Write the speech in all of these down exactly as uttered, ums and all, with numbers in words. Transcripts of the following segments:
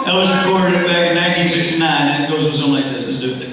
That was recorded back in nineteen sixty-nine, and it goes something like this. Let's do it.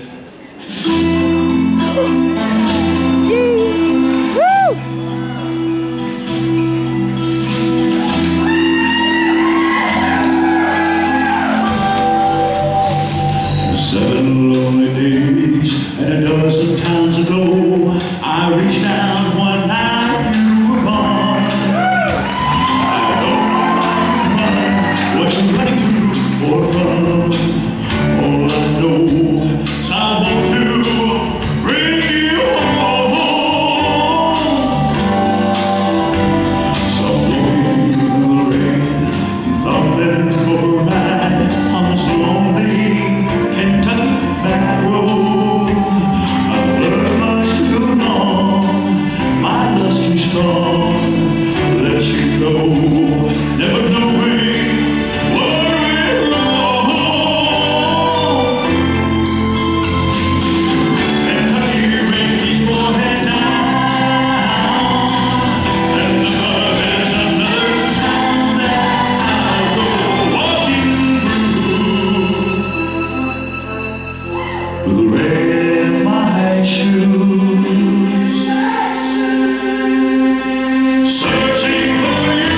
Seven lonely days and a dozen times ago, I reached out one night, you were gone. I don't know what you're running to or from. All I know is I want to bring you home. Someday in the rain, thumbing for a ride on this lonely Kentucky back road. I've learned much too long, my love's too strong. Let you go, never knowing where we're wrong. Kentucky rain keeps pouring down, and the bug is another town that I'll go walking through. With the rain in my shoes, searching for you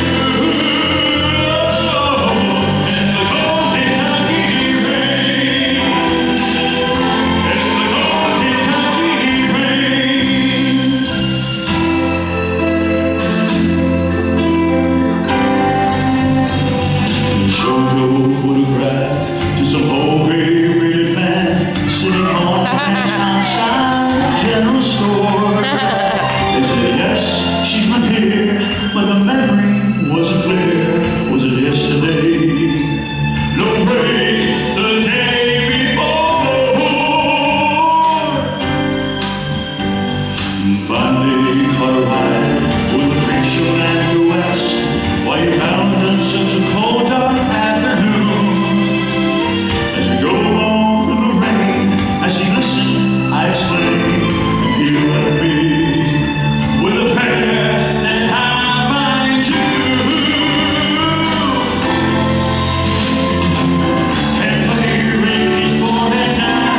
in the cold Kentucky rain, in the cold Kentucky rain. Showed your photograph to some old gray-bearded man sitting on the bench outside the general store. They said, yes, she's my dear, but the memory wasn't clear. Was it yesterday? No, wait, the day before. Finally caught a ride with a preacher and the west, while you bound in such a cold dark afternoon. As we drove on through the rain, as he listened, I explained, and he left me with a prayer that I might do. Kentucky rain keeps pouring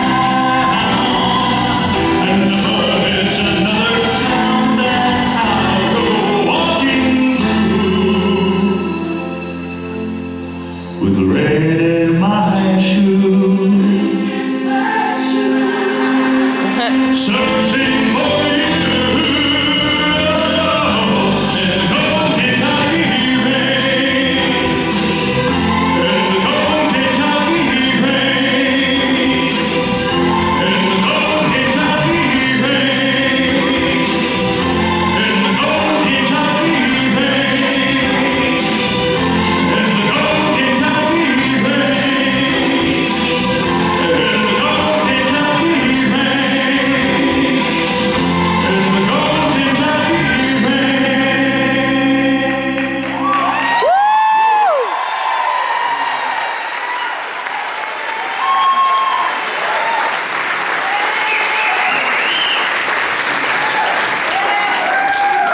down, and the bug is another town that I'll go walking through. With the rain in my shoes, searching